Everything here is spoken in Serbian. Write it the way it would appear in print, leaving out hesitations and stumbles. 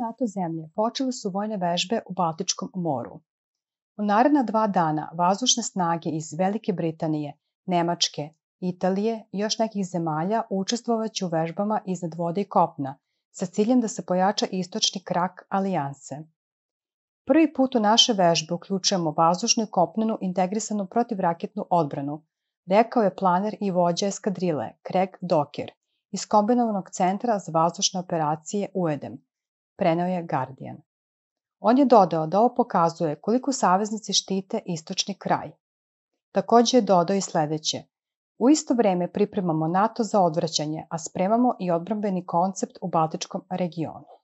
NATO zemlje počele su vojne vežbe u Baltičkom moru. U naredna 2 dana vazdušne snage iz Velike Britanije, Nemačke, Italije i još nekih zemalja učestvovaće u vežbama iznad vode i kopna, sa ciljem da se pojača istočni krak alijanse. Prvi put u naše vežbe uključujemo vazdušnu i kopnenu integrisanu protivraketnu odbranu, rekao je planer i vođa eskadrile Craig Docker iz kombinovanog centra za vazdušne operacije UEDEM, preneo je Guardian. On je dodao da ovo pokazuje koliko saveznici štite istočni kraj. Takođe je dodao i sledeće. U isto vreme pripremamo NATO za odvraćanje, a spremamo i odbrambeni koncept u Baltičkom regionu.